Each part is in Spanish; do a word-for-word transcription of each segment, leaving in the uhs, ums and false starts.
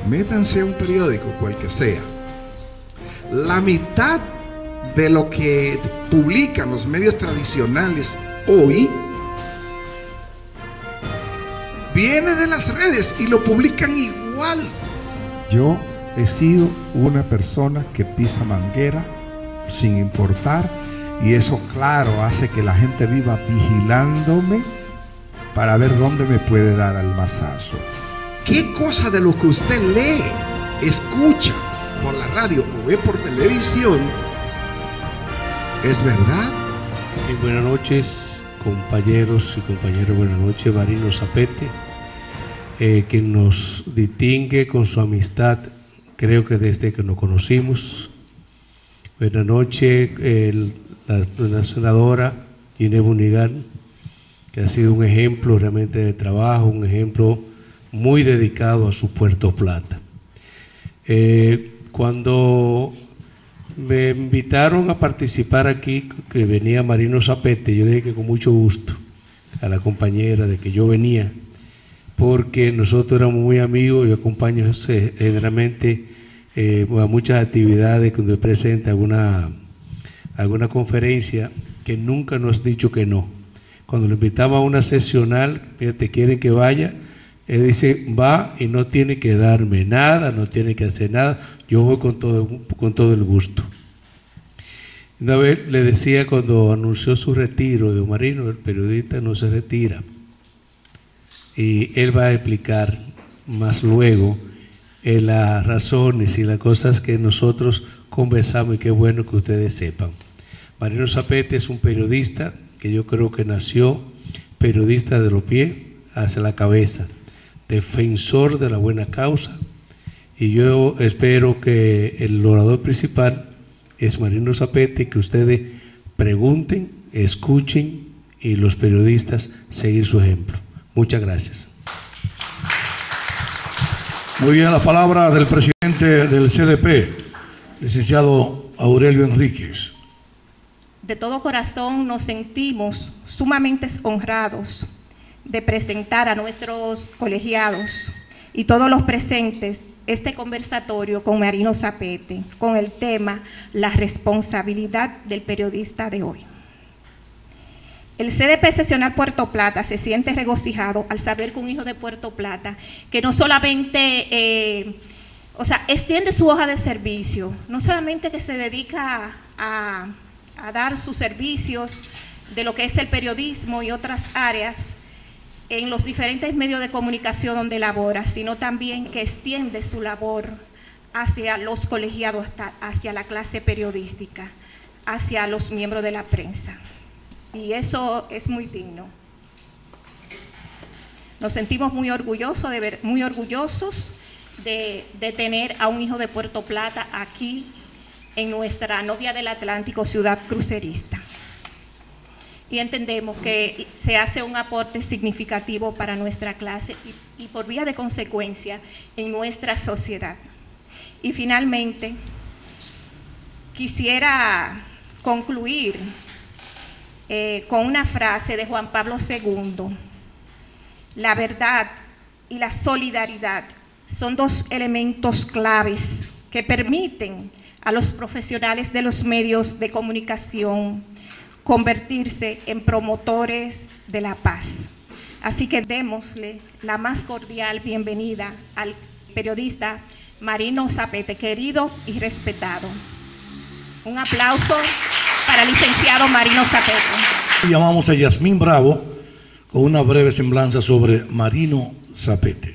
métanse a un periódico, cual que sea. La mitad de lo que publican los medios tradicionales hoy viene de las redes y lo publican igual. Yo he sido una persona que pisa manguera sin importar, y eso, claro, hace que la gente viva vigilándome para ver dónde me puede dar el mazazo. ¿Qué cosa de lo que usted lee, escucha por la radio o ve por televisión es verdad? Y buenas noches, compañeros y compañeras. Buenas noches, Marino Zapete, eh, que nos distingue con su amistad, creo que desde que nos conocimos. Buenas noches, el, la, la senadora Ginés Bunigan, que ha sido un ejemplo realmente de trabajo, un ejemplo muy dedicado a su Puerto Plata. Eh, cuando me invitaron a participar aquí, que venía Marino Zapete, yo dije que con mucho gusto a la compañera de que yo venía, porque nosotros éramos muy amigos. Yo acompaño generalmente eh, a muchas actividades cuando presenta alguna, alguna conferencia, que nunca nos has dicho que no. Cuando lo invitamos a una sesional, fíjate, quieren que vaya, él dice, va y no tiene que darme nada, no tiene que hacer nada, yo voy con todo, con todo el gusto. Una vez le decía, cuando anunció su retiro de Marino, el periodista no se retira, y él va a explicar más luego eh, las razones y las cosas que nosotros conversamos, y qué bueno que ustedes sepan. Marino Zapete es un periodista que yo creo que nació periodista de los pies hacia la cabeza, defensor de la buena causa, y yo espero que el orador principal es Marino Zapete, que ustedes pregunten, escuchen, y los periodistas seguir su ejemplo. Muchas gracias. Muy bien, la palabra del presidente del C D P, licenciado Aurelio Enríquez. De todo corazón nos sentimos sumamente honrados de presentar a nuestros colegiados y todos los presentes este conversatorio con Marino Zapete, con el tema La responsabilidad del periodista de hoy. El C D P Seccional Puerto Plata se siente regocijado al saber que un hijo de Puerto Plata, que no solamente, eh, o sea, extiende su hoja de servicio, no solamente que se dedica a, a dar sus servicios de lo que es el periodismo y otras áreas en los diferentes medios de comunicación donde labora, sino también que extiende su labor hacia los colegiados, hasta, hacia la clase periodística, hacia los miembros de la prensa. Y eso es muy digno. Nos sentimos muy orgullosos de, ver, muy orgullosos de, de tener a un hijo de Puerto Plata aquí en nuestra novia del Atlántico, ciudad crucerista. Y entendemos que se hace un aporte significativo para nuestra clase y, y por vía de consecuencia en nuestra sociedad. Y finalmente, quisiera concluir eh, con una frase de Juan Pablo segundo. La verdad y la solidaridad son dos elementos claves que permiten a los profesionales de los medios de comunicación convertirse en promotores de la paz. Así que démosle la más cordial bienvenida al periodista Marino Zapete, querido y respetado. Un aplauso para el licenciado Marino Zapete. Llamamos a Yasmín Bravo con una breve semblanza sobre Marino Zapete.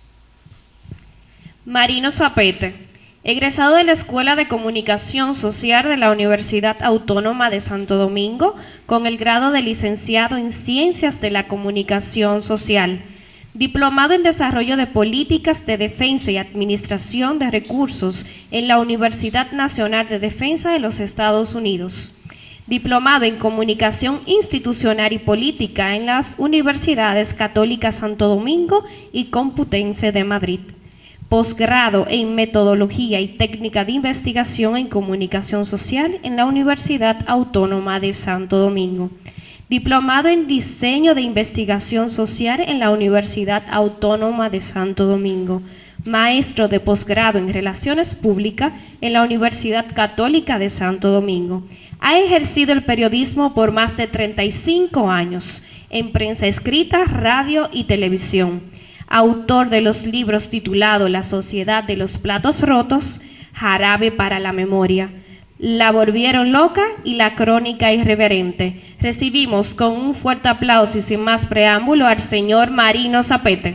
Marino Zapete, egresado de la Escuela de Comunicación Social de la Universidad Autónoma de Santo Domingo, con el grado de licenciado en Ciencias de la Comunicación Social, diplomado en Desarrollo de Políticas de Defensa y Administración de Recursos en la Universidad Nacional de Defensa de los Estados Unidos, diplomado en Comunicación Institucional y Política en las Universidades Católicas Santo Domingo y Complutense de Madrid, posgrado en Metodología y Técnica de Investigación en Comunicación Social en la Universidad Autónoma de Santo Domingo, diplomado en Diseño de Investigación Social en la Universidad Autónoma de Santo Domingo, maestro de posgrado en Relaciones Públicas en la Universidad Católica de Santo Domingo. Ha ejercido el periodismo por más de treinta y cinco años en prensa escrita, radio y televisión. Autor de los libros titulados La Sociedad de los Platos Rotos, Jarabe para la Memoria, La Volvieron Loca y La Crónica Irreverente. Recibimos con un fuerte aplauso y sin más preámbulo al señor Marino Zapete.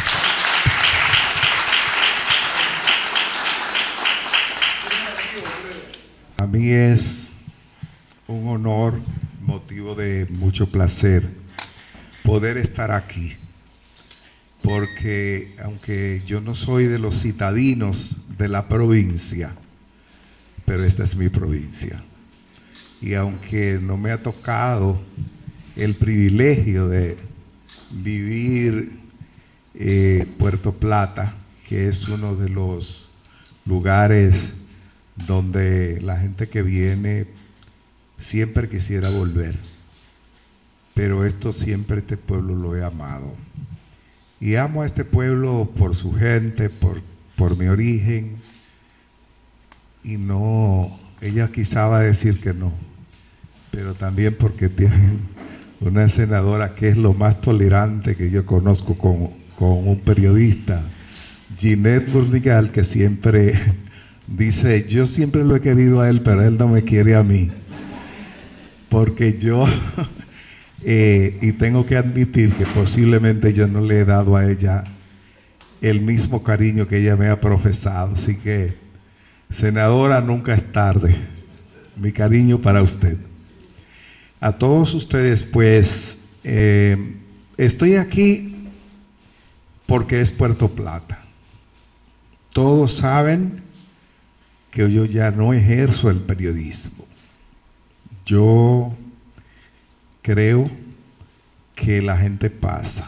A mí es un honor, motivo de mucho placer, poder estar aquí. Porque aunque yo no soy de los citadinos de la provincia, pero esta es mi provincia. Y aunque no me ha tocado el privilegio de vivir eh, Puerto Plata, que es uno de los lugares donde la gente que viene siempre quisiera volver, pero esto siempre, este pueblo lo he amado. Y amo a este pueblo por su gente, por, por mi origen. Y no, ella quizá va a decir que no, pero también porque tienen una senadora que es lo más tolerante que yo conozco con, con un periodista, Ginette Burdigal, que siempre dice, yo siempre lo he querido a él, pero él no me quiere a mí. Porque yo... Eh, y tengo que admitir que posiblemente yo no le he dado a ella el mismo cariño que ella me ha profesado. Así que, senadora, nunca es tarde. Mi cariño para usted. A todos ustedes, pues, eh, estoy aquí porque es Puerto Plata. Todos saben que yo ya no ejerzo el periodismo. Yo... creo que la gente pasa.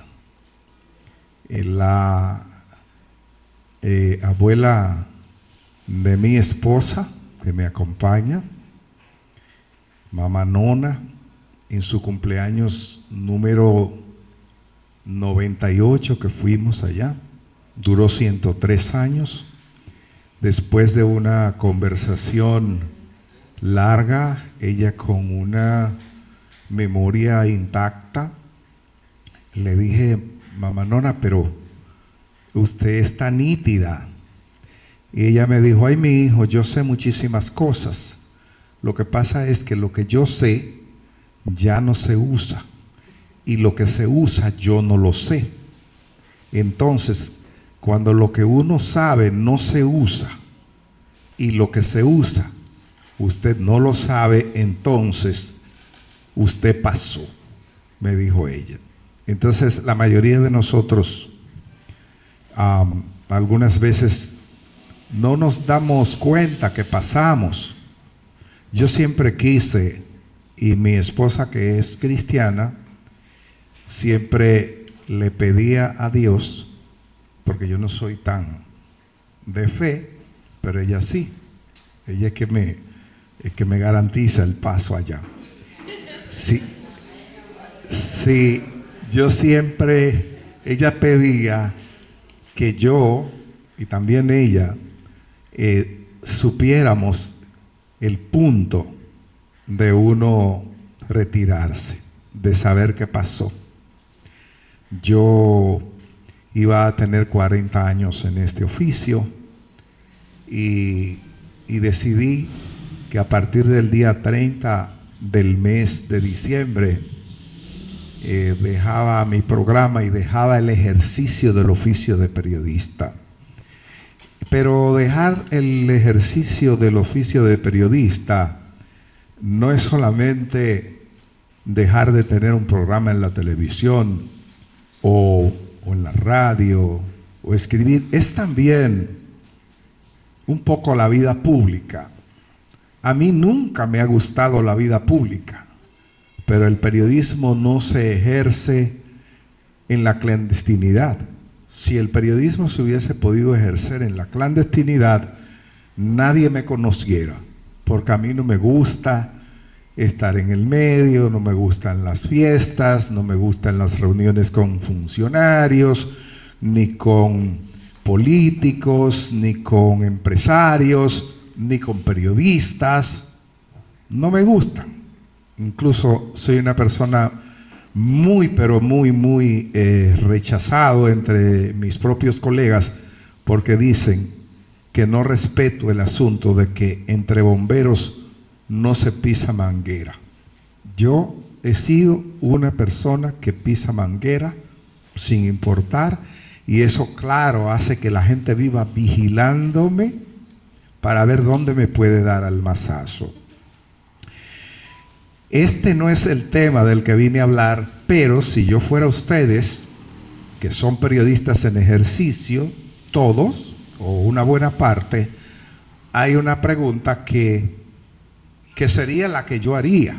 La eh, abuela de mi esposa, que me acompaña, mamá Nona, en su cumpleaños número noventa y ocho que fuimos allá, duró ciento tres años. Después de una conversación larga, ella con una memoria intacta, le dije, mamá Nona, pero usted está nítida. Y ella me dijo, ay, mi hijo, yo sé muchísimas cosas. Lo que pasa es que lo que yo sé ya no se usa. Y lo que se usa yo no lo sé. Entonces, cuando lo que uno sabe no se usa y lo que se usa, usted no lo sabe, entonces usted pasó, me dijo ella. Entonces la mayoría de nosotros um, algunas veces no nos damos cuenta que pasamos. Yo siempre quise, y mi esposa, que es cristiana, siempre le pedía a Dios, porque yo no soy tan de fe, pero ella sí. Ella es que me, es que me garantiza el paso allá. Sí, sí, yo siempre, ella pedía que yo y también ella eh, supiéramos el punto de uno retirarse, de saber qué pasó. Yo iba a tener cuarenta años en este oficio y, y decidí que a partir del día treinta del mes de diciembre eh, dejaba mi programa y dejaba el ejercicio del oficio de periodista. Pero dejar el ejercicio del oficio de periodista no es solamente dejar de tener un programa en la televisión o, o en la radio o escribir, es también un poco la vida pública. A mí nunca me ha gustado la vida pública, pero el periodismo no se ejerce en la clandestinidad. Si el periodismo se hubiese podido ejercer en la clandestinidad, nadie me conociera, porque a mí no me gusta estar en el medio, no me gustan las fiestas, no me gustan las reuniones con funcionarios, ni con políticos, ni con empresarios, ni con periodistas. No me gustan. Incluso soy una persona muy, pero muy, muy eh, rechazado entre mis propios colegas porque dicen que no respeto el asunto de que entre bomberos no se pisa manguera. Yo he sido una persona que pisa manguera sin importar, y eso, claro, hace que la gente viva vigilándome para ver dónde me puede dar al mazazo. Este no es el tema del que vine a hablar, pero si yo fuera ustedes, que son periodistas en ejercicio, todos, o una buena parte, hay una pregunta que, que sería la que yo haría.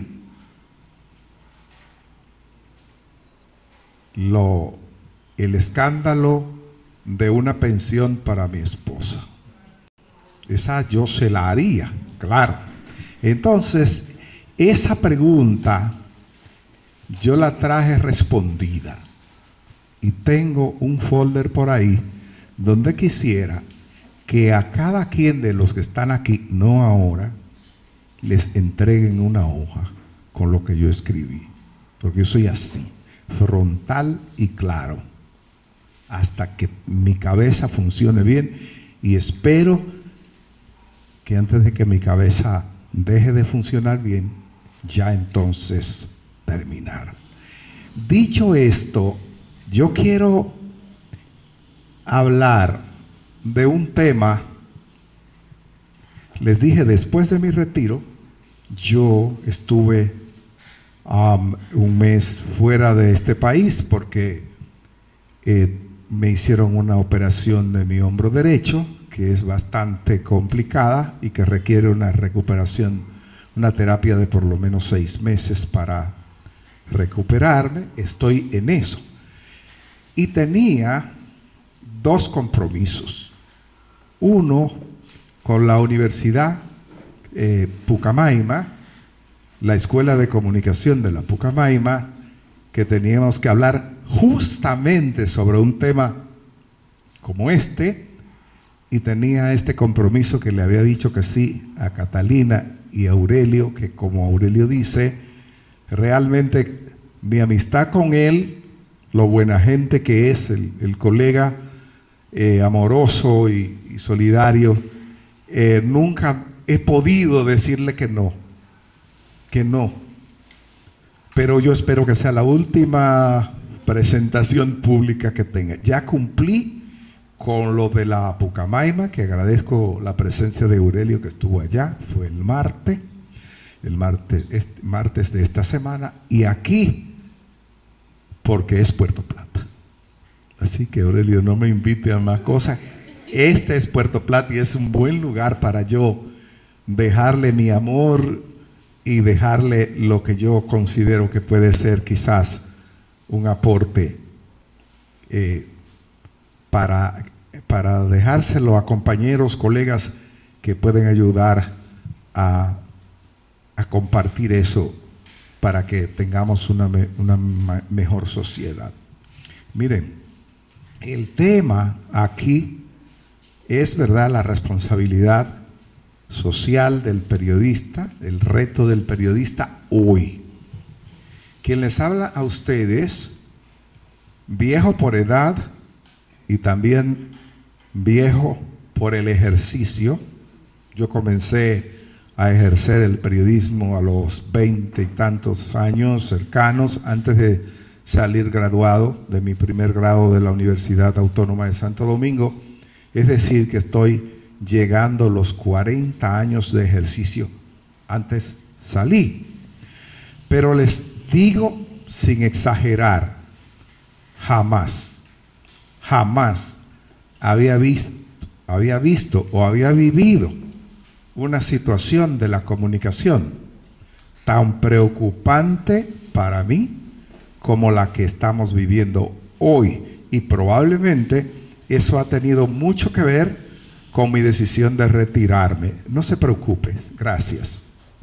Lo, el escándalo de una pensión para mi esposa. Esa yo se la haría, claro. Entonces, esa pregunta yo la traje respondida y tengo un folder por ahí donde quisiera que a cada quien de los que están aquí, no ahora, les entreguen una hoja con lo que yo escribí, porque yo soy así, frontal y claro, hasta que mi cabeza funcione bien, y espero que antes de que mi cabeza deje de funcionar bien, ya entonces terminar. Dicho esto, yo quiero hablar de un tema. Les dije, después de mi retiro, yo estuve um, un mes fuera de este país porque eh, me hicieron una operación de mi hombro derecho, que es bastante complicada y que requiere una recuperación, una terapia de por lo menos seis meses para recuperarme. Estoy en eso. Y tenía dos compromisos. Uno con la Universidad eh, Pucamaima, la Escuela de Comunicación de la Pucamaima, que teníamos que hablar justamente sobre un tema como este, y tenía este compromiso que le había dicho que sí a Catalina y a Aurelio, que como Aurelio dice, realmente mi amistad con él, lo buena gente que es, el, el colega eh, amoroso y, y solidario, eh, nunca he podido decirle que no, que no. Pero yo espero que sea la última presentación pública que tenga. Ya cumplí con lo de la Pucamaima, que agradezco la presencia de Aurelio, que estuvo allá, fue el martes, el martes, este, martes de esta semana, y aquí, porque es Puerto Plata. Así que Aurelio, no me invite a más cosas. Este es Puerto Plata y es un buen lugar para yo dejarle mi amor y dejarle lo que yo considero que puede ser quizás un aporte eh, para, para dejárselo a compañeros, colegas que pueden ayudar a, a compartir eso para que tengamos una, una mejor sociedad. Miren, el tema aquí es, ¿verdad?, la responsabilidad social del periodista, el reto del periodista hoy. Quien les habla a ustedes, viejo por edad y también viejo por el ejercicio. Yo comencé a ejercer el periodismo a los veinte y tantos años cercanos, antes de salir graduado de mi primer grado de la Universidad Autónoma de Santo Domingo. Es decir, que estoy llegando a los cuarenta años de ejercicio. Antes salí. Pero les digo sin exagerar, jamás, jamás había visto, había visto o había vivido una situación de la comunicación tan preocupante para mí como la que estamos viviendo hoy, y probablemente eso ha tenido mucho que ver con mi decisión de retirarme. No se preocupe, gracias.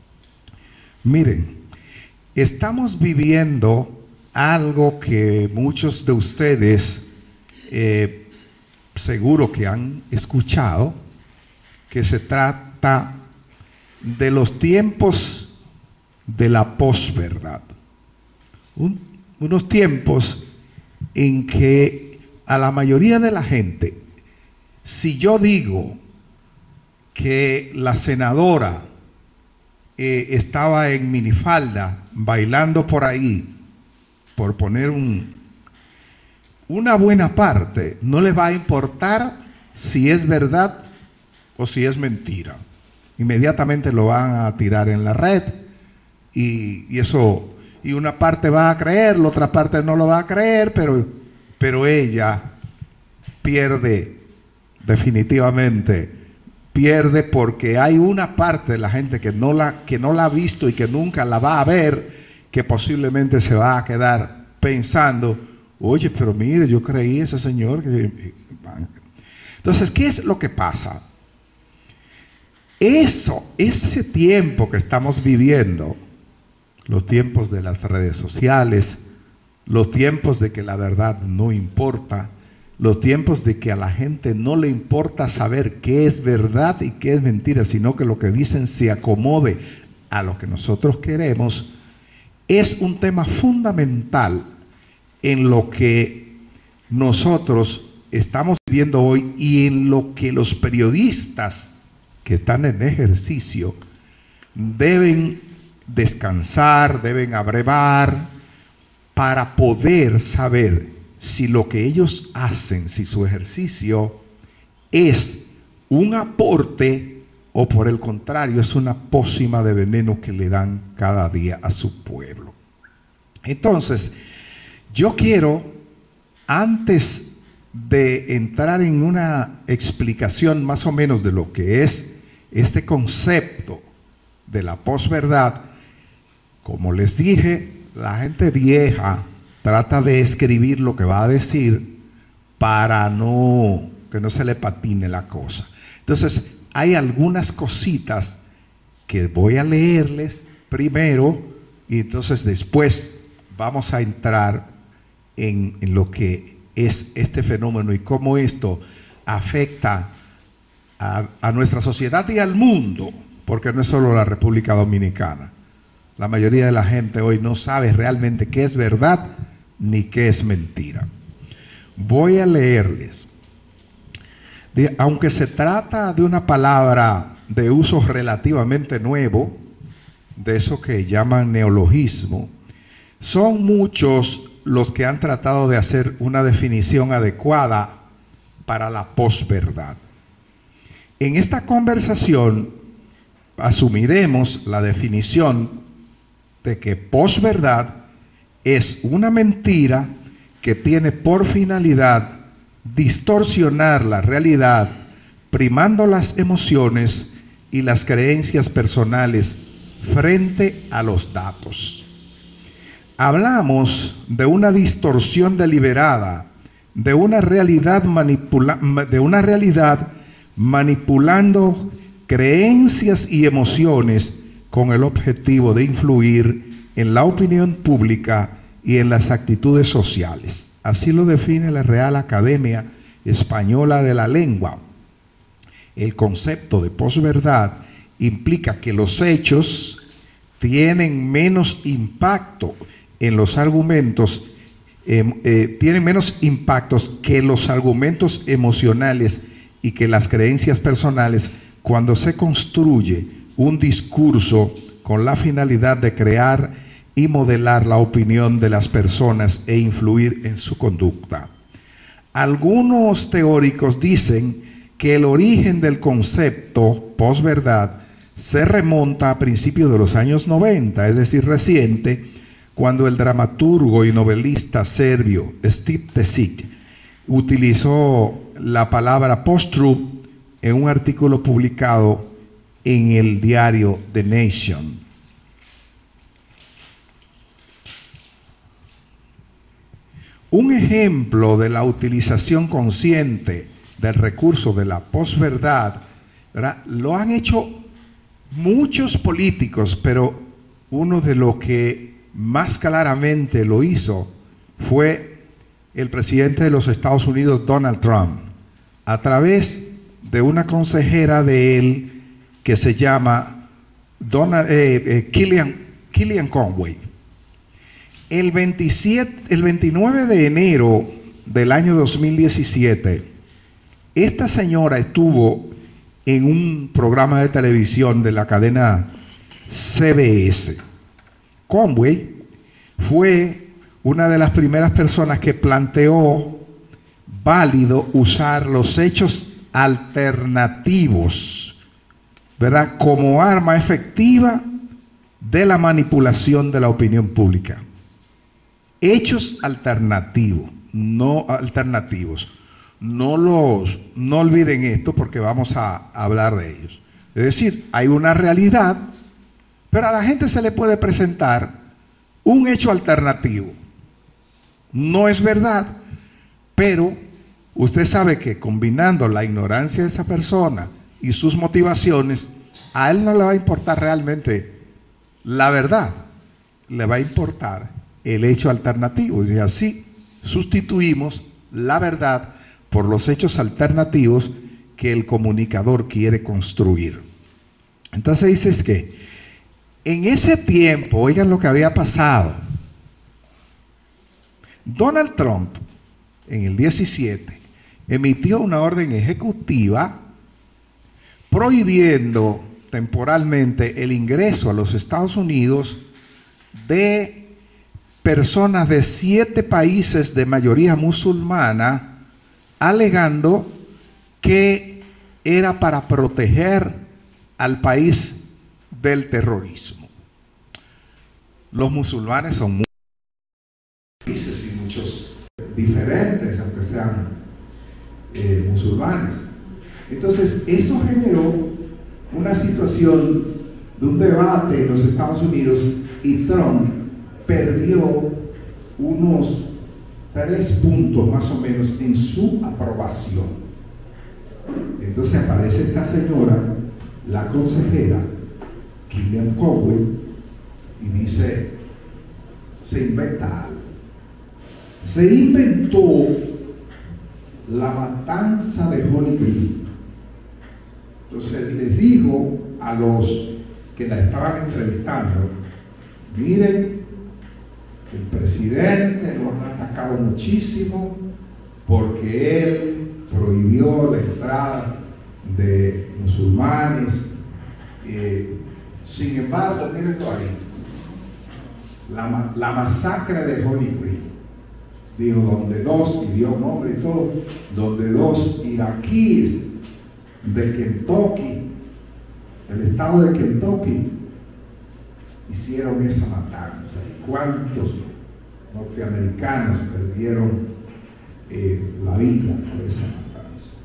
Miren, estamos viviendo algo que muchos de ustedes eh, seguro que han escuchado, que se trata de los tiempos de la posverdad. Un, unos tiempos en que a la mayoría de la gente, si yo digo que la senadora eh, estaba en minifalda bailando por ahí, por poner un, una buena parte, no les va a importar si es verdad o si es mentira. Inmediatamente lo van a tirar en la red y, y eso, y una parte va a creerlo, otra parte no lo va a creer, pero, pero ella pierde definitivamente, pierde porque hay una parte de la gente que no la, que no la ha visto y que nunca la va a ver, que posiblemente se va a quedar pensando, oye, pero mire, yo creí ese señor que... Entonces, ¿qué es lo que pasa? Eso, ese tiempo que estamos viviendo, los tiempos de las redes sociales, los tiempos de que la verdad no importa, los tiempos de que a la gente no le importa saber qué es verdad y qué es mentira, sino que lo que dicen se acomode a lo que nosotros queremos, es un tema fundamental en lo que nosotros estamos viviendo hoy y en lo que los periodistas que están en ejercicio deben descansar, deben abrevar para poder saber si lo que ellos hacen, si su ejercicio es un aporte o por el contrario es una pócima de veneno que le dan cada día a su pueblo. Entonces, yo quiero, antes de entrar en una explicación más o menos de lo que es este concepto de la posverdad, como les dije, la gente vieja trata de escribir lo que va a decir para no, que no se le patine la cosa. Entonces, hay algunas cositas que voy a leerles primero y entonces después vamos a entrar en, en lo que es este fenómeno y cómo esto afecta a, a nuestra sociedad y al mundo, porque no es solo la República Dominicana. La mayoría de la gente hoy no sabe realmente qué es verdad ni qué es mentira. Voy a leerles. De, aunque se trata de una palabra de uso relativamente nuevo, de eso que llaman neologismo, son muchos los que han tratado de hacer una definición adecuada para la posverdad. En esta conversación asumiremos la definición de que posverdad es una mentira que tiene por finalidad distorsionar la realidad, primando las emociones y las creencias personales frente a los datos. Hablamos de una distorsión deliberada, de una realidad manipula- de una realidad manipulando creencias y emociones con el objetivo de influir en la opinión pública y en las actitudes sociales. Así lo define la Real Academia Española de la Lengua. El concepto de posverdad implica que los hechos tienen menos impacto en los argumentos, eh, eh, tienen menos impactos que los argumentos emocionales y que las creencias personales cuando se construye un discurso con la finalidad de crear y modelar la opinión de las personas e influir en su conducta. Algunos teóricos dicen que el origen del concepto posverdad se remonta a principios de los años noventa, es decir, reciente, cuando el dramaturgo y novelista serbio Steve Tesic utilizó la palabra post-truth en un artículo publicado en el diario The Nation. Un ejemplo de la utilización consciente del recurso de la posverdad, ¿verdad?, lo han hecho muchos políticos, pero uno de los que más claramente lo hizo fue el presidente de los Estados Unidos, Donald Trump. a través de una consejera de él que se llama Donald, eh, eh, Kellyanne, Kellyanne Conway. El, veintisiete, el veintinueve de enero del año dos mil diecisiete, esta señora estuvo en un programa de televisión de la cadena C B S. Conway fue una de las primeras personas que planteó válido usar los hechos alternativos, ¿verdad?, como arma efectiva de la manipulación de la opinión pública. Hechos alternativos, no alternativos. No los, no olviden esto porque vamos a hablar de ellos. Es decir, hay una realidad, pero a la gente se le puede presentar un hecho alternativo. No es verdad, pero usted sabe que combinando la ignorancia de esa persona y sus motivaciones, a él no le va a importar realmente la verdad, le va a importar el hecho alternativo. Y así sustituimos la verdad por los hechos alternativos que el comunicador quiere construir. Entonces dices que en ese tiempo, oigan lo que había pasado. Donald Trump, en el diecisiete, emitió una orden ejecutiva prohibiendo temporalmente el ingreso a los Estados Unidos de personas de siete países de mayoría musulmana, alegando que era para proteger al país del terrorismo. Los musulmanes son muchos países y muchos diferentes, aunque sean eh, musulmanes. Entonces, eso generó una situación de un debate en los Estados Unidos y Trump perdió unos tres puntos más o menos en su aprobación. Entonces aparece esta señora, la consejera Kellyanne Conway, y dice, se inventa algo. Se inventó la matanza de Holly Green. Entonces les dijo a los que la estaban entrevistando, miren, el presidente lo han atacado muchísimo porque él prohibió la entrada de musulmanes. Eh, sin embargo, mírenlo ahí, la, la masacre de Holly Green, dijo, donde dos, y dio nombre y todo, donde dos iraquíes de Kentucky, el estado de Kentucky, hicieron esa matanza. ¿Y cuántos norteamericanos perdieron eh, la vida por esa matanza?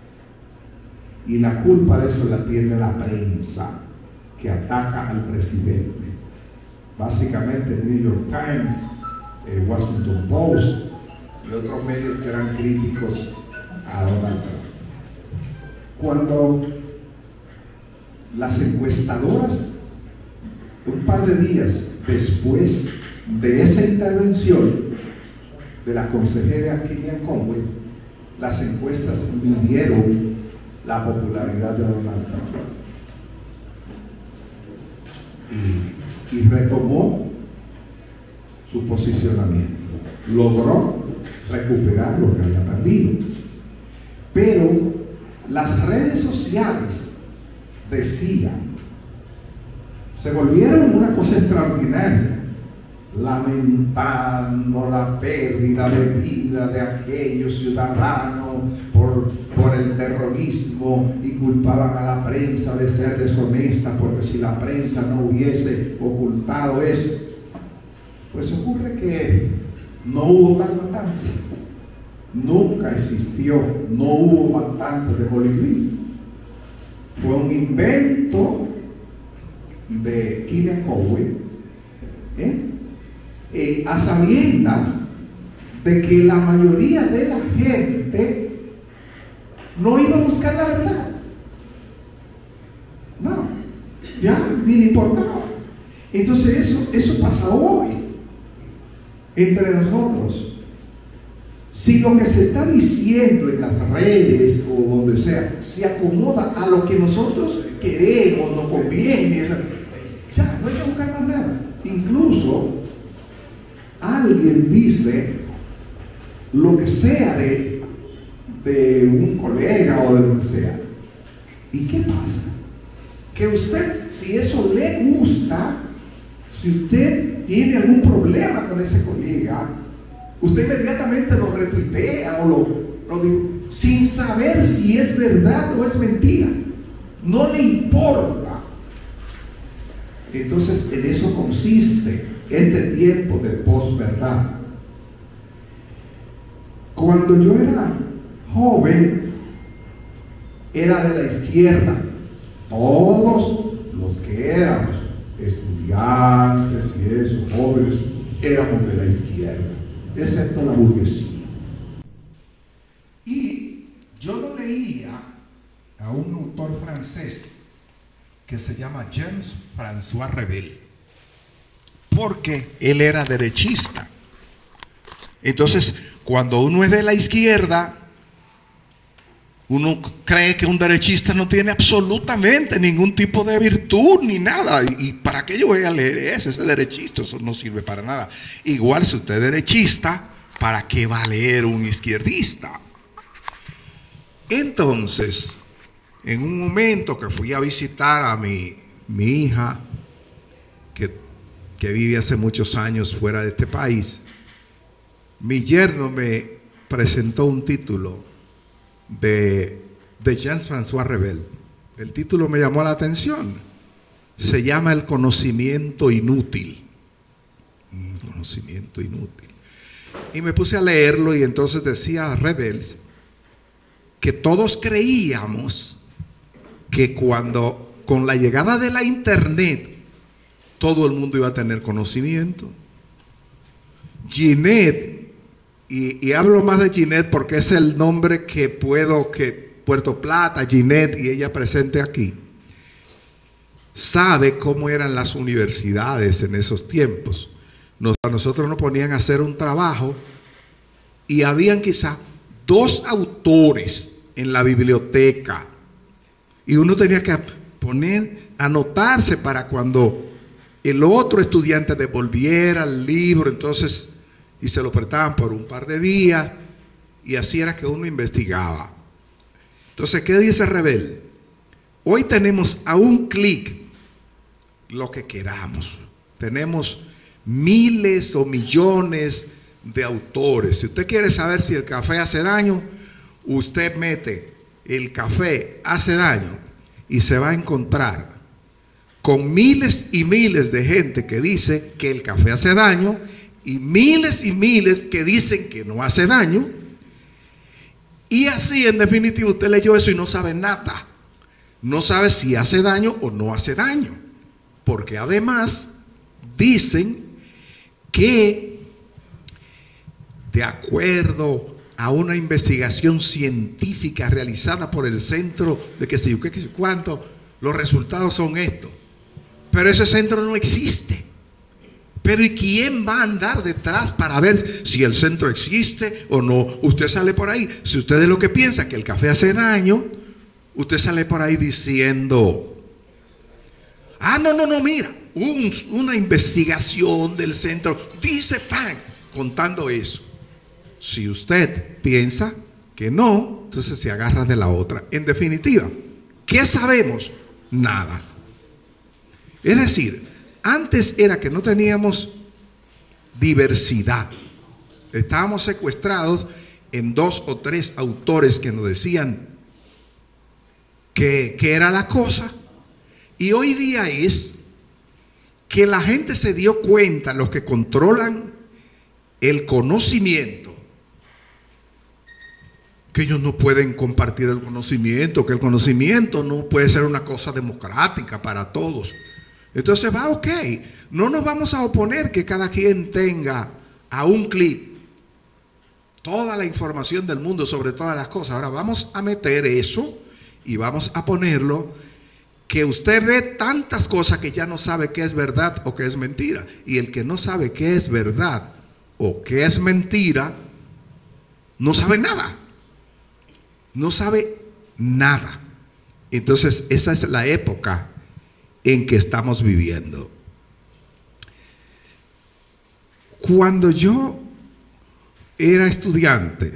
Y la culpa de eso la tiene la prensa que ataca al presidente. Básicamente el New York Times, el Washington Post y otros medios que eran críticos a Donald Trump. Cuando las encuestadoras, un par de días después de esa intervención de la consejera Kellyanne Conway, las encuestas midieron la popularidad de Donald Trump y, y retomó su posicionamiento, logró recuperar lo que había perdido. Pero las redes sociales decían, se volvieron una cosa extraordinaria, lamentando la pérdida de vida de aquellos ciudadanos por, por el terrorismo, y culpaban a la prensa de ser deshonesta porque si la prensa no hubiese ocultado eso. Pues ocurre que no hubo tal matanza, nunca existió, no hubo matanza de Holly Green. Fue un invento de Kellyanne Conway, ¿eh? Eh, a sabiendas de que la mayoría de la gente no iba a buscar la verdad. No, ya ni le importaba. Entonces eso, eso pasa hoy entre nosotros. Si lo que se está diciendo en las redes o donde sea se acomoda a lo que nosotros queremos, nos conviene, ya no hay que buscar más nada. Incluso alguien dice lo que sea de, de un colega o de lo que sea. ¿Y qué pasa? Que usted, si eso le gusta, si usted tiene algún problema con ese colega, usted inmediatamente lo retuitea o lo, lo digo, sin saber si es verdad o es mentira. No le importa. Entonces, en eso consiste este tiempo de posverdad. Cuando yo era joven, era de la izquierda. Todos los que éramos estudiantes y eso, jóvenes, éramos de la izquierda, excepto la burguesía. Y yo lo leía a un autor francés que se llama Jean-François Revel, porque él era derechista. Entonces, cuando uno es de la izquierda, uno cree que un derechista no tiene absolutamente ningún tipo de virtud ni nada. ¿Y, y para qué yo voy a leer ese? Ese derechista, eso no sirve para nada. Igual, si usted es derechista, ¿para qué va a leer un izquierdista? Entonces, en un momento que fui a visitar a mi, mi hija, que, que vive hace muchos años fuera de este país, mi yerno me presentó un título de, de Jean-François Revel. El título me llamó la atención. Se llama El conocimiento inútil. Un conocimiento inútil. Y me puse a leerlo y entonces decía Revel que todos creíamos que cuando con la llegada de la internet todo el mundo iba a tener conocimiento. Ginette, y, y hablo más de Ginette porque es el nombre que puedo, que Puerto Plata, Ginette y ella presente aquí, sabe cómo eran las universidades en esos tiempos. Nos, a nosotros nos ponían a hacer un trabajo y habían quizá dos autores en la biblioteca y uno tenía que poner, anotarse para cuando el otro estudiante devolviera el libro, entonces, y se lo prestaban por un par de días, y así era que uno investigaba. Entonces, ¿qué dice Revel? Hoy tenemos a un clic lo que queramos. Tenemos miles o millones de autores. Si usted quiere saber si el café hace daño, usted mete el café hace daño y se va a encontrar con miles y miles de gente que dice que el café hace daño y miles y miles que dicen que no hace daño. Y así, en definitiva, usted leyó eso y no sabe nada. No sabe si hace daño o no hace daño. Porque además dicen que, de acuerdo a una investigación científica realizada por el centro de qué sé yo, qué sé yo cuánto, los resultados son estos. Pero ese centro no existe. Pero ¿y quién va a andar detrás para ver si el centro existe o no? Usted sale por ahí. Si usted es lo que piensa que el café hace daño, usted sale por ahí diciendo: ah, no, no, no, mira, un, una investigación del centro dice pan, contando eso. Si usted piensa que no, entonces se agarra de la otra. En definitiva, ¿qué sabemos? Nada. Es decir, antes era que no teníamos diversidad. Estábamos secuestrados en dos o tres autores que nos decían que, que era la cosa. Y hoy día es que la gente se dio cuenta, los que controlan el conocimiento, que ellos no pueden compartir el conocimiento, que el conocimiento no puede ser una cosa democrática para todos. Entonces va, ok, no nos vamos a oponer que cada quien tenga a un clic toda la información del mundo sobre todas las cosas. Ahora vamos a meter eso y vamos a ponerlo que usted ve tantas cosas que ya no sabe qué es verdad o qué es mentira. Y el que no sabe qué es verdad o qué es mentira, no sabe nada. No sabe nada. Entonces, esa es la época en que estamos viviendo. Cuando yo era estudiante,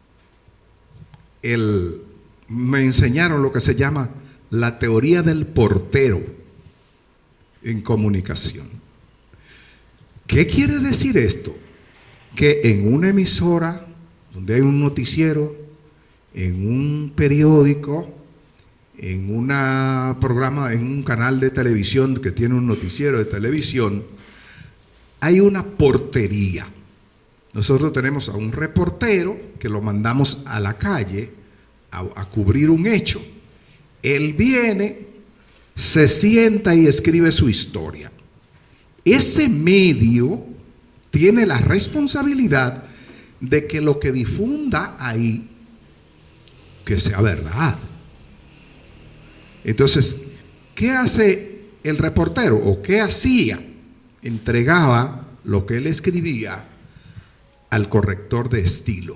el, me enseñaron lo que se llama la teoría del portero en comunicación. ¿Qué quiere decir esto? Que en una emisora donde hay un noticiero, en un periódico, en un programa, en un canal de televisión que tiene un noticiero de televisión, hay una portería. Nosotros tenemos a un reportero que lo mandamos a la calle a, a cubrir un hecho. Él viene, se sienta y escribe su historia. Ese medio tiene la responsabilidad de que lo que difunda ahí, que sea verdad. Entonces, ¿qué hace el reportero? ¿O qué hacía? Entregaba lo que él escribía al corrector de estilo.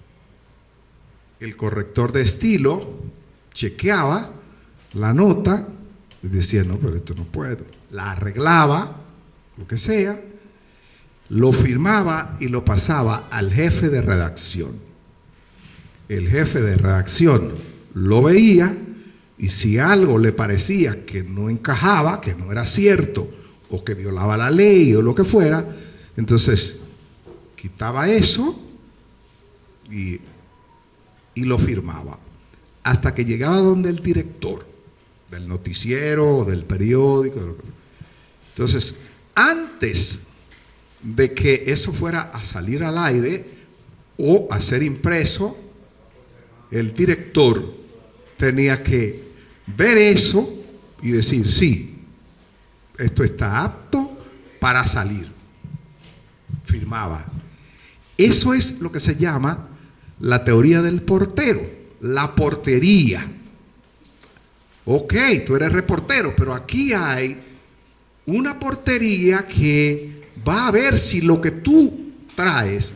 El corrector de estilo chequeaba la nota y decía, no, pero esto no puedo. La arreglaba, lo que sea, lo firmaba y lo pasaba al jefe de redacción. El jefe de redacción lo veía y si algo le parecía que no encajaba, que no era cierto, o que violaba la ley o lo que fuera, entonces quitaba eso y, y lo firmaba. Hasta que llegaba donde el director del noticiero o del periódico. Entonces, antes de que eso fuera a salir al aire o a ser impreso, el director tenía que ver eso y decir, sí, esto está apto para salir. Firmaba. Eso es lo que se llama la teoría del portero, la portería. Ok, tú eres reportero, pero aquí hay una portería que va a ver si lo que tú traes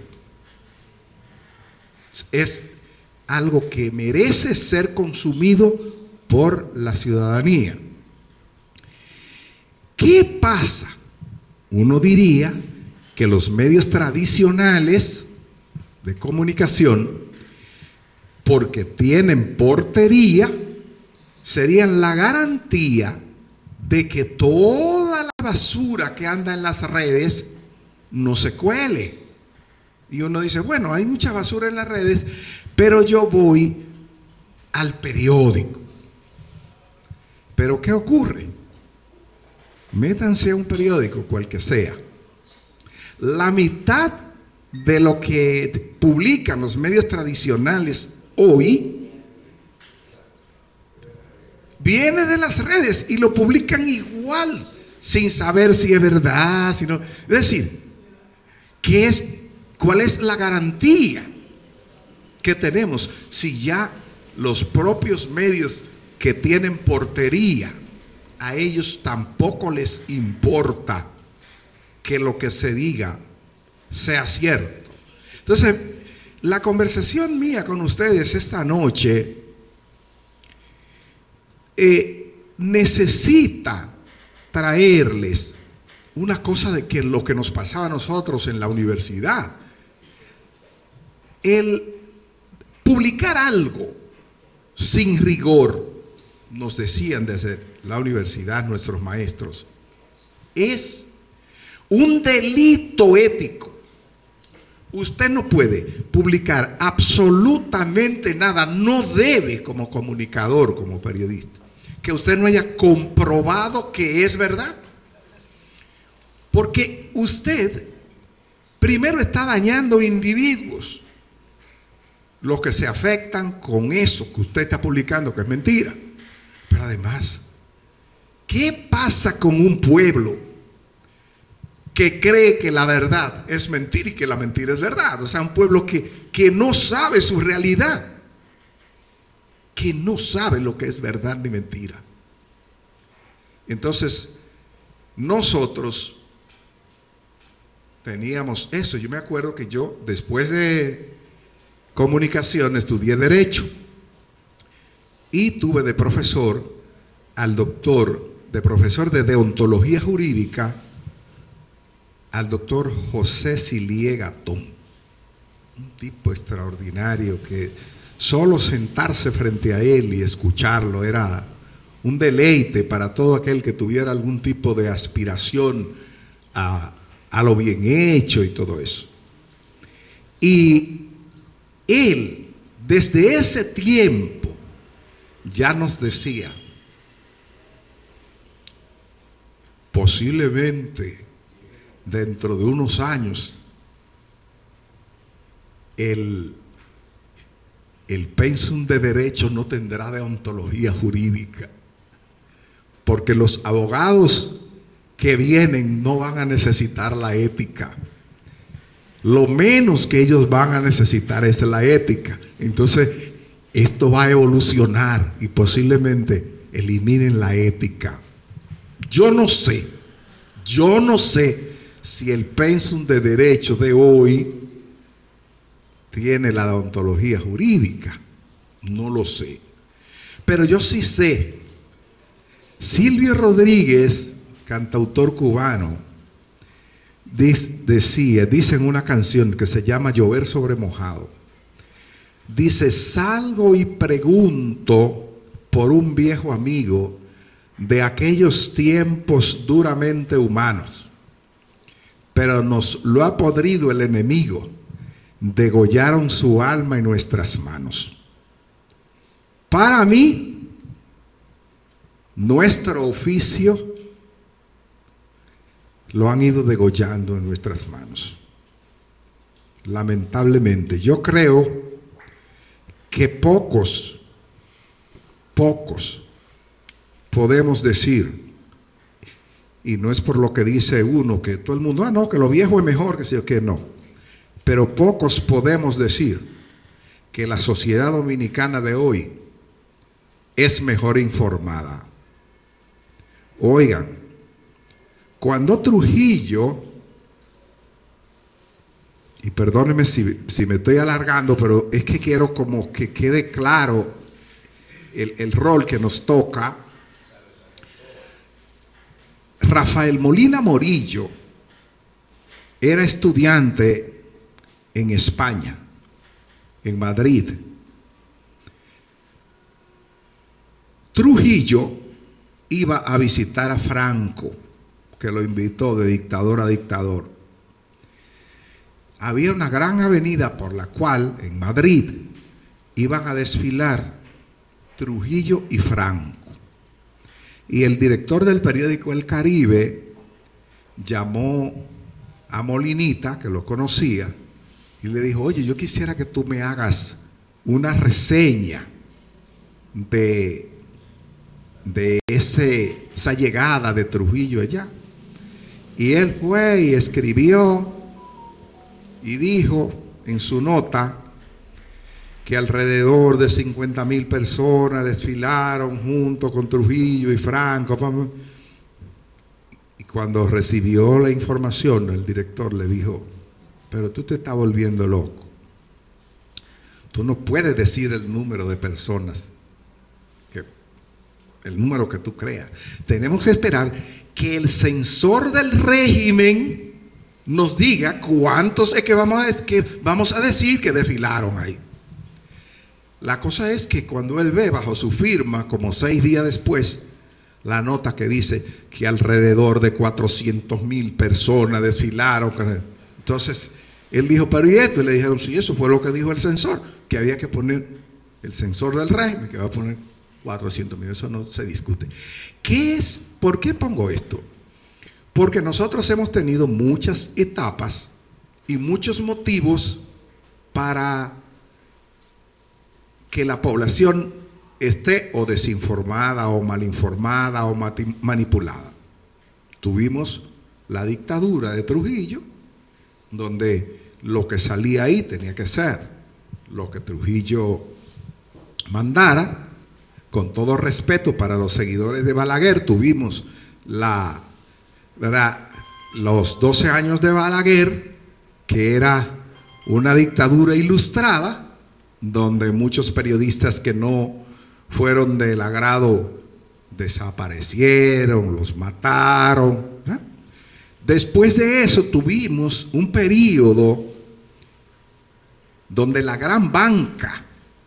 es algo que merece ser consumido por la ciudadanía. ¿Qué pasa? Uno diría que los medios tradicionales de comunicación, porque tienen portería, serían la garantía de que toda la basura que anda en las redes no se cuele. Y uno dice, bueno, hay mucha basura en las redes, pero yo voy al periódico. Pero ¿qué ocurre? Métanse a un periódico, cual que sea. La mitad de lo que publican los medios tradicionales hoy viene de las redes y lo publican igual, sin saber si es verdad, si no. Es decir, ¿qué es, ¿cuál es la garantía que tenemos si ya los propios medios que tienen portería, a ellos tampoco les importa que lo que se diga sea cierto? Entonces, la conversación mía con ustedes esta noche eh, necesita traerles una cosa de que lo que nos pasaba a nosotros en la universidad. El publicar algo sin rigor, nos decían desde la universidad nuestros maestros, es un delito ético. Usted no puede publicar absolutamente nada, no debe como comunicador, como periodista, que usted no haya comprobado que es verdad. Porque usted primero está dañando individuos, los que se afectan con eso que usted está publicando, que es mentira. Pero además, ¿qué pasa con un pueblo que cree que la verdad es mentira y que la mentira es verdad? O sea, un pueblo que, que no sabe su realidad, que no sabe lo que es verdad ni mentira. Entonces, nosotros teníamos eso. Yo me acuerdo que yo, después de comunicación estudié Derecho y tuve de profesor al doctor, de profesor de Deontología Jurídica, al doctor José Silie Gatón, un tipo extraordinario que solo sentarse frente a él y escucharlo era un deleite para todo aquel que tuviera algún tipo de aspiración a, a lo bien hecho y todo eso. Y él, desde ese tiempo, ya nos decía, posiblemente dentro de unos años, el, el pensum de derecho no tendrá deontología jurídica, porque los abogados que vienen no van a necesitar la ética. Lo menos que ellos van a necesitar es la ética. Entonces, esto va a evolucionar y posiblemente eliminen la ética. Yo no sé, yo no sé si el pensum de derecho de hoy tiene la deontología jurídica. No lo sé. Pero yo sí sé. Silvio Rodríguez, cantautor cubano, decía, dice en una canción que se llama Llover sobre mojado, dice: salgo y pregunto por un viejo amigo de aquellos tiempos duramente humanos, pero nos lo ha podrido el enemigo, degollaron su alma en nuestras manos. Para mí, nuestro oficio lo han ido degollando en nuestras manos. Lamentablemente, yo creo que pocos, pocos podemos decir, y no es por lo que dice uno, que todo el mundo, ah, no, que lo viejo es mejor, que sí o que no, pero pocos podemos decir que la sociedad dominicana de hoy es mejor informada. Oigan, cuando Trujillo, y perdónenme si, si me estoy alargando, pero es que quiero como que quede claro el, el rol que nos toca. Rafael Molina Morillo era estudiante en España, en Madrid. Trujillo iba a visitar a Franco, que lo invitó de dictador a dictador. Había una gran avenida por la cual en Madrid iban a desfilar Trujillo y Franco. Y el director del periódico El Caribe llamó a Molinita, que lo conocía, y le dijo: oye, yo quisiera que tú me hagas una reseña de, de ese, esa llegada de Trujillo allá. Y él fue y escribió y dijo en su nota que alrededor de cincuenta mil personas desfilaron junto con Trujillo y Franco. Y cuando recibió la información, el director le dijo: pero tú te estás volviendo loco. Tú no puedes decir el número de personas, que, el número que tú creas. Tenemos que esperar que el censor del régimen nos diga cuántos es que vamos a, que vamos a decir que desfilaron ahí. La cosa es que cuando él ve bajo su firma, como seis días después, la nota que dice que alrededor de cuatrocientas mil personas desfilaron, entonces él dijo: pero ¿y esto? Y le dijeron: sí, eso fue lo que dijo el censor, que había que poner, el censor del régimen, que va a poner cuatrocientos mil, eso no se discute. ¿Qué es? ¿Por qué pongo esto? Porque nosotros hemos tenido muchas etapas y muchos motivos para que la población esté o desinformada o malinformada o manipulada. Tuvimos la dictadura de Trujillo, donde lo que salía ahí tenía que ser lo que Trujillo mandara. Con todo respeto para los seguidores de Balaguer, tuvimos la, ¿verdad?, los doce años de Balaguer, que era una dictadura ilustrada, donde muchos periodistas que no fueron del agrado desaparecieron, los mataron, ¿eh? Después de eso tuvimos un periodo donde la gran banca,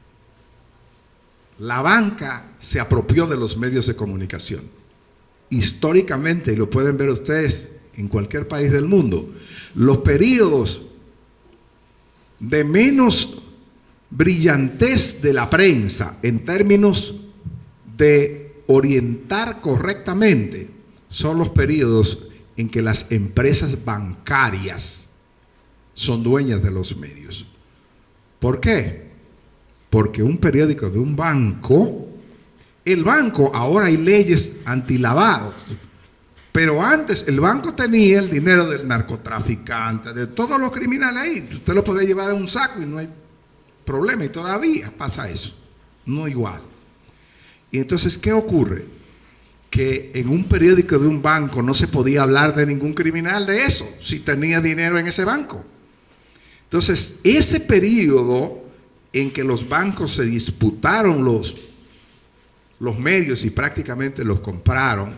la banca se apropió de los medios de comunicación. Históricamente, y lo pueden ver ustedes en cualquier país del mundo, los periodos de menos brillantez de la prensa en términos de orientar correctamente son los periodos en que las empresas bancarias son dueñas de los medios. ¿Por qué? Porque un periódico de un banco, el banco, ahora hay leyes antilavados, pero antes el banco tenía el dinero del narcotraficante, de todos los criminales ahí. Usted lo puede llevar en un saco y no hay problema, y todavía pasa eso, no igual. Y entonces, ¿qué ocurre? Que en un periódico de un banco no se podía hablar de ningún criminal de eso, si tenía dinero en ese banco. Entonces, ese periodo en que los bancos se disputaron los, los medios y prácticamente los compraron,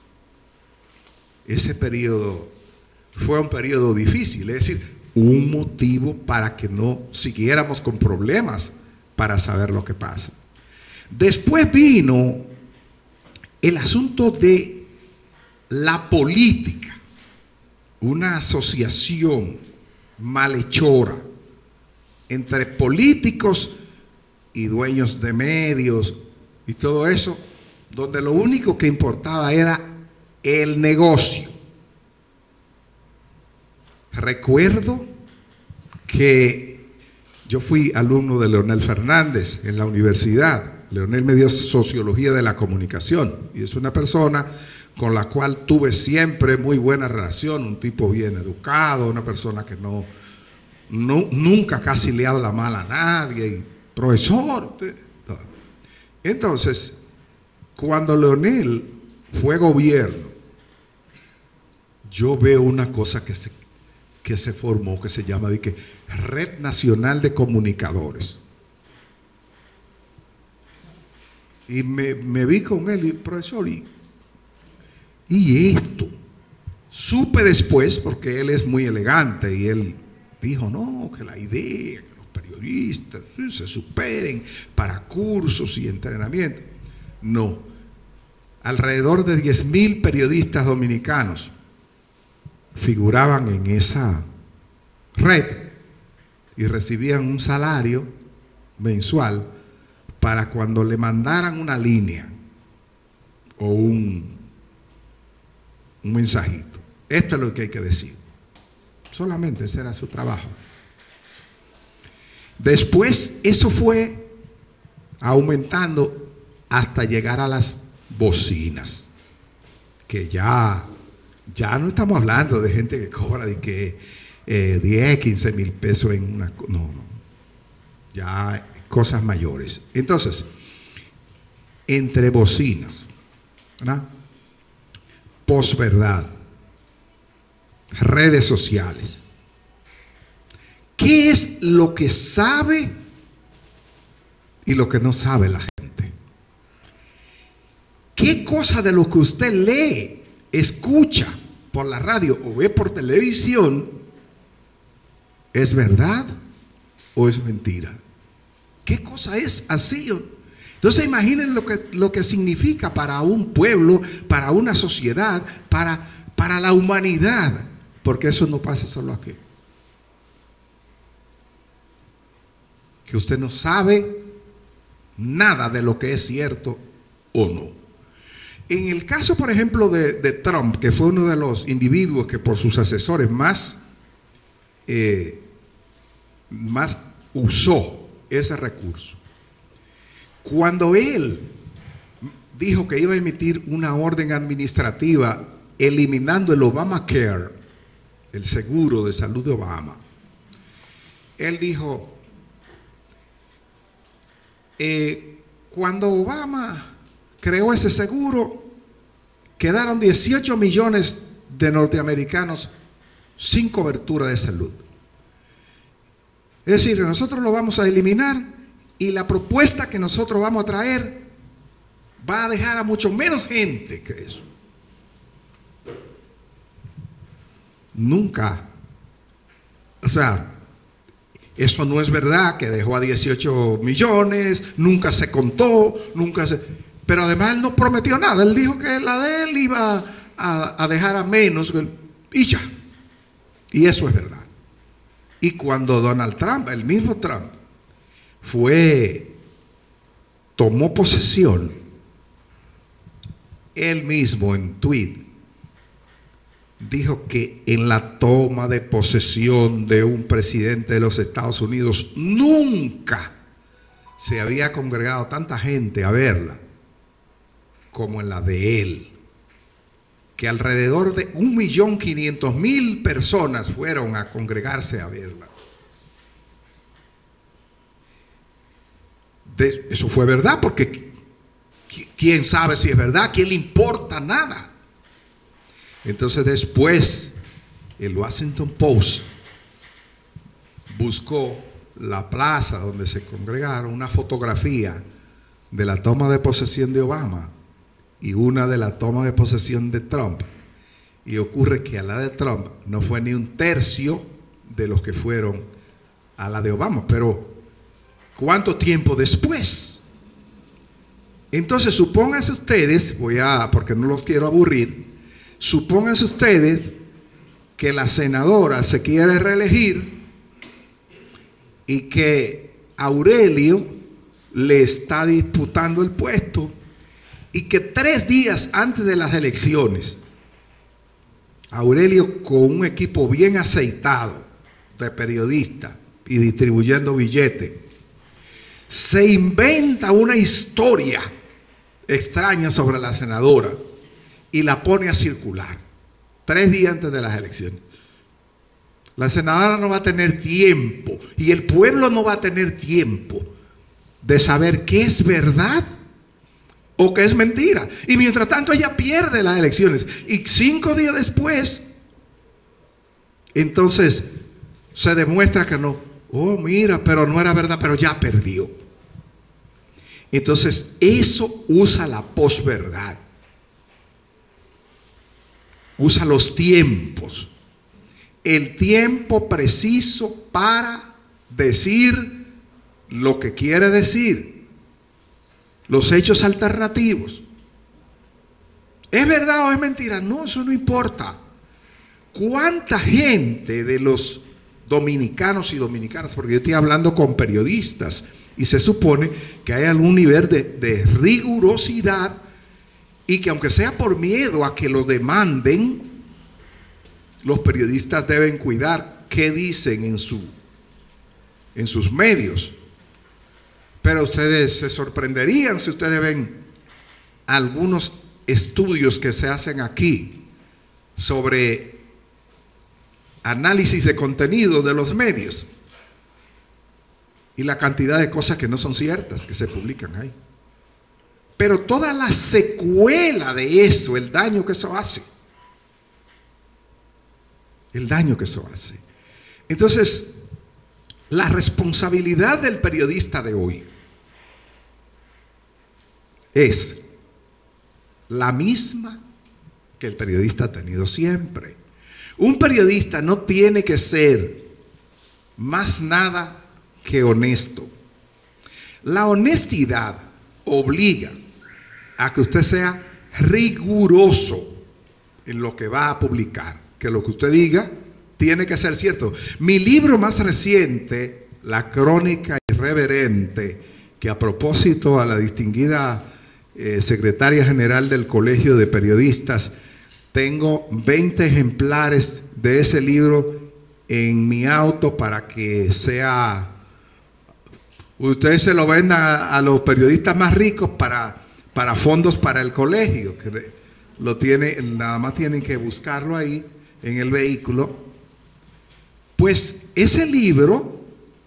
ese periodo fue un periodo difícil, es decir, un motivo para que no siguiéramos con problemas para saber lo que pasa. Después vino el asunto de la política, una asociación malhechora entre políticos y dueños de medios y todo eso, donde lo único que importaba era el negocio. Recuerdo que yo fui alumno de Leonel Fernández en la universidad. Leonel me dio sociología de la comunicación y es una persona con la cual tuve siempre muy buena relación, un tipo bien educado, una persona que no, no nunca casi le habla mal a nadie, y profesor. Entonces, cuando Leonel fue gobierno, yo veo una cosa que se, que se formó, que se llama de que Red Nacional de Comunicadores. Y me, me vi con él y profesor, y, y esto, supe después, porque él es muy elegante, y él dijo, no, que la idea, que los periodistas sí, se superen para cursos y entrenamiento. No, alrededor de diez mil periodistas dominicanos figuraban en esa red y recibían un salario mensual para cuando le mandaran una línea o un, un mensajito. Esto es lo que hay que decir. Solamente ese era su trabajo. Después eso fue aumentando hasta llegar a las bocinas, que ya, ya no estamos hablando de gente que cobra de que eh, diez, quince mil pesos en una... No, no. Ya cosas mayores. Entonces, entre bocinas, ¿verdad? Posverdad, redes sociales. ¿Qué es lo que sabe y lo que no sabe la gente? ¿Qué cosa de lo que usted lee, escucha por la radio o ve por televisión es verdad o es mentira? ¿Qué cosa es así? Entonces imaginen lo que, lo que significa para un pueblo, para una sociedad, para, para la humanidad, porque eso no pasa solo aquí. Que usted no sabe nada de lo que es cierto o no. En el caso, por ejemplo, de, de Trump, que fue uno de los individuos que por sus asesores más, eh, más usó ese recurso. Cuando él dijo que iba a emitir una orden administrativa eliminando el Obamacare, el seguro de salud de Obama, él dijo, eh, cuando Obama creó ese seguro, quedaron dieciocho millones de norteamericanos sin cobertura de salud. Es decir, nosotros lo vamos a eliminar Y la propuesta que nosotros vamos a traer va a dejar a mucho menos gente que eso. Nunca. O sea, eso no es verdad que dejó a dieciocho millones, nunca se contó, nunca se... Pero además él no prometió nada. Él dijo que la de él iba a, a dejar a menos y ya. Y eso es verdad. Y cuando Donald Trump, el mismo Trump, fue, tomó posesión, él mismo en tweet dijo que en la toma de posesión de un presidente de los Estados Unidos nunca se había congregado tanta gente a verla como en la de él, que alrededor de un millón quinientos mil personas fueron a congregarse a verla. De, eso fue verdad, porque quién sabe si es verdad, quién le importa nada. Entonces después el Washington Post buscó la plaza donde se congregaron, una fotografía de la toma de posesión de Obama y una de la toma de posesión de Trump, y ocurre que a la de Trump no fue ni un tercio de los que fueron a la de Obama. Pero ¿cuánto tiempo después? Entonces supónganse ustedes, voy a, porque no los quiero aburrir, supónganse ustedes que la senadora se quiere reelegir y que Aurelio le está disputando el puesto, y que tres días antes de las elecciones, Aurelio, con un equipo bien aceitado de periodistas y distribuyendo billetes, se inventa una historia extraña sobre la senadora y la pone a circular tres días antes de las elecciones. La senadora no va a tener tiempo, y el pueblo no va a tener tiempo de saber qué es verdad o qué es mentira. Y mientras tanto ella pierde las elecciones, y cinco días después entonces se demuestra que no. Oh, mira, pero no era verdad, pero ya perdió. Entonces eso usa la posverdad, usa los tiempos, el tiempo preciso para decir lo que quiere decir, los hechos alternativos. ¿Es verdad o es mentira? No, eso no importa. ¿Cuánta gente de los dominicanos y dominicanas, porque yo estoy hablando con periodistas y se supone que hay algún nivel de, de rigurosidad, y que aunque sea por miedo a que los demanden, los periodistas deben cuidar qué dicen en, su, en sus medios? Pero ustedes se sorprenderían si ustedes ven algunos estudios que se hacen aquí sobre análisis de contenido de los medios, y la cantidad de cosas que no son ciertas que se publican ahí. Pero toda la secuela de eso, el daño que eso hace, el daño que eso hace. Entonces, la responsabilidad del periodista de hoy es la misma que el periodista ha tenido siempre. Un periodista no tiene que ser más nada que honesto. La honestidad obliga a que usted sea riguroso en lo que va a publicar, que lo que usted diga tiene que ser cierto. Mi libro más reciente, La Crónica Irreverente, que a propósito a la distinguida eh, secretaria general del Colegio de Periodistas, tengo veinte ejemplares de ese libro en mi auto para que sea, ustedes se lo vendan a, a los periodistas más ricos para, para fondos para el colegio, que lo tiene, nada más tienen que buscarlo ahí en el vehículo. Pues ese libro,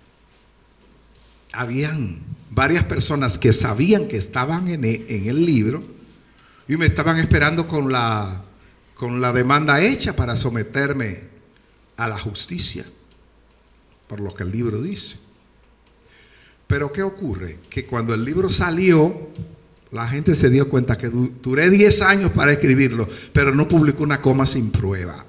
habían varias personas que sabían que estaban en el, en el libro, y me estaban esperando con la, con la demanda hecha para someterme a la justicia por lo que el libro dice. Pero ¿qué ocurre? Que cuando el libro salió, la gente se dio cuenta que du- duré diez años para escribirlo, pero no publicó una coma sin prueba.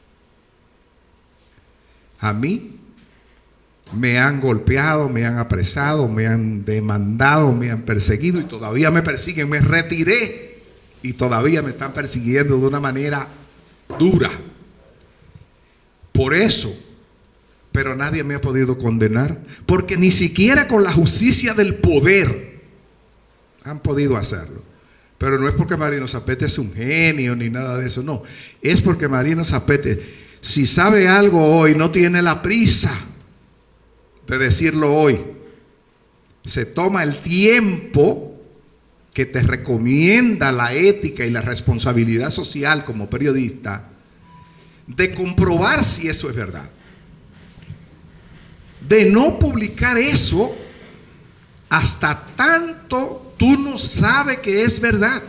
A mí me han golpeado, me han apresado, me han demandado, me han perseguido y todavía me persiguen. Me retiré y todavía me están persiguiendo de una manera dura. Por eso, pero nadie me ha podido condenar, porque ni siquiera con la justicia del poder han podido hacerlo. Pero no es porque Marino Zapete es un genio ni nada de eso, no. Es porque Marino Zapete, si sabe algo hoy, no tiene la prisa de decirlo hoy. Se toma el tiempo que te recomienda la ética y la responsabilidad social como periodista de comprobar si eso es verdad. De no publicar eso hasta tanto tú no sabes que es verdad.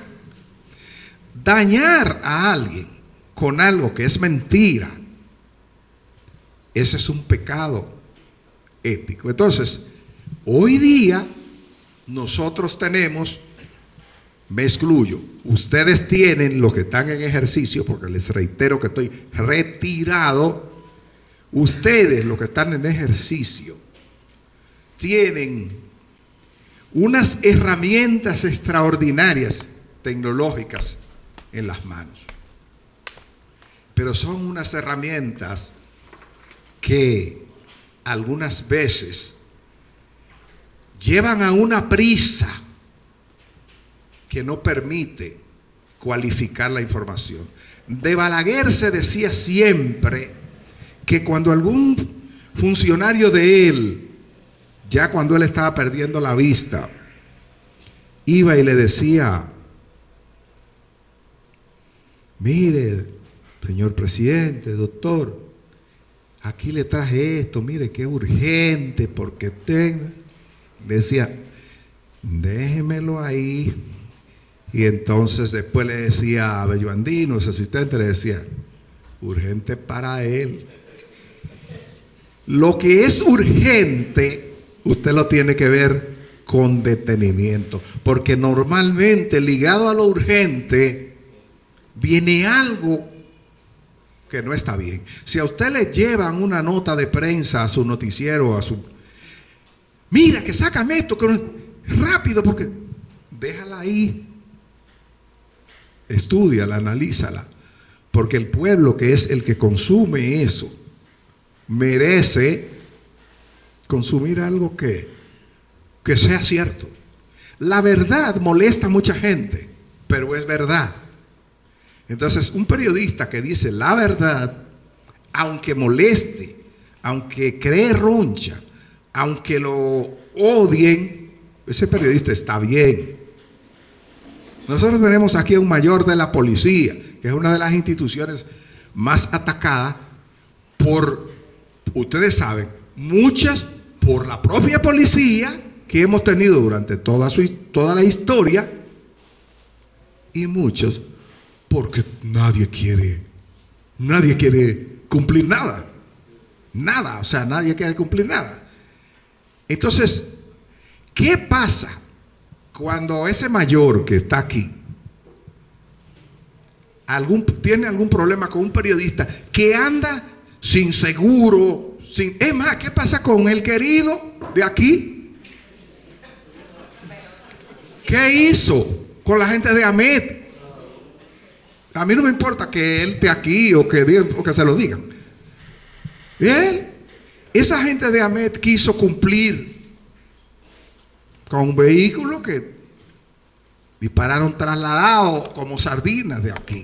Dañar a alguien con algo que es mentira, ese es un pecado ético. Entonces, hoy día nosotros tenemos, me excluyo, ustedes tienen, los que están en ejercicio, porque les reitero que estoy retirado, ustedes los que están en ejercicio tienen unas herramientas extraordinarias tecnológicas en las manos, pero son unas herramientas que algunas veces llevan a una prisa que no permite cualificar la información. De Balaguer se decía siempre que cuando algún funcionario de él, ya cuando él estaba perdiendo la vista, iba y le decía: mire, señor presidente, doctor, aquí le traje esto, mire qué urgente, porque tengo, le decía, déjemelo ahí. Y entonces después le decía a Bello Andino, su asistente, le decía, urgente para él. Lo que es urgente, usted lo tiene que ver con detenimiento, porque normalmente ligado a lo urgente viene algo que no está bien. Si a usted le llevan una nota de prensa a su noticiero, a su, mira que sácame esto, que no, rápido, porque déjala ahí, estúdiala, analízala, porque el pueblo, que es el que consume eso, merece consumir algo que, que sea cierto. La verdad molesta a mucha gente, pero es verdad. Entonces, un periodista que dice la verdad, aunque moleste, aunque cree roncha, aunque lo odien, ese periodista está bien. Nosotros tenemos aquí a un mayor de la policía, que es una de las instituciones más atacadas por, ustedes saben, muchas por la propia policía que hemos tenido durante toda, su, toda la historia, y muchos porque nadie quiere, nadie quiere cumplir nada, nada, o sea, nadie quiere cumplir nada. Entonces, ¿qué pasa cuando ese mayor que está aquí algún, tiene algún problema con un periodista que anda sin seguro, sin, es más, ¿qué pasa con el querido de aquí? ¿Qué hizo con la gente de AMET? A mí no me importa que él esté aquí o que, o que se lo digan. Él, esa gente de AMET quiso cumplir con un vehículo que dispararon trasladados como sardinas de aquí.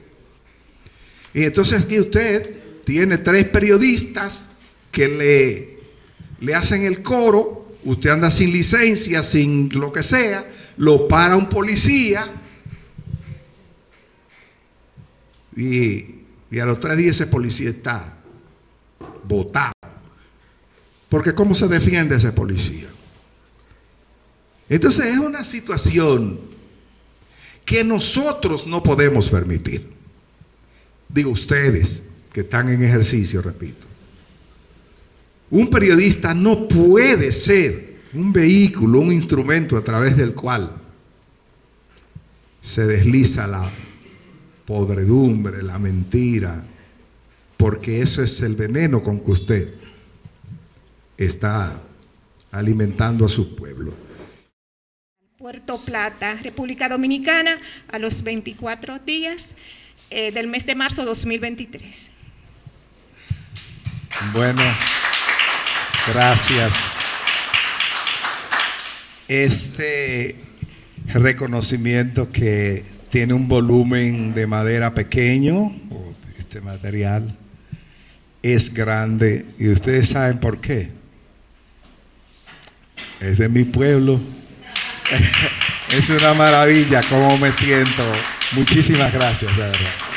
Y entonces aquí usted tiene tres periodistas que le, le hacen el coro, usted anda sin licencia, sin lo que sea, lo para un policía y, y a los tres días ese policía está botado. Porque ¿cómo se defiende ese policía? Entonces es una situación que nosotros no podemos permitir. Digo, ustedes que están en ejercicio, repito. Un periodista no puede ser un vehículo, un instrumento a través del cual se desliza la podredumbre, la mentira, porque eso es el veneno con que usted está alimentando a su pueblo. Puerto Plata, República Dominicana, a los veinticuatro días eh, del mes de marzo dos mil veintitrés. Bueno, gracias. Este reconocimiento, que tiene un volumen de madera pequeño, este material es grande, y ustedes saben por qué. Es de mi pueblo. Es una maravilla cómo me siento. Muchísimas gracias, de verdad.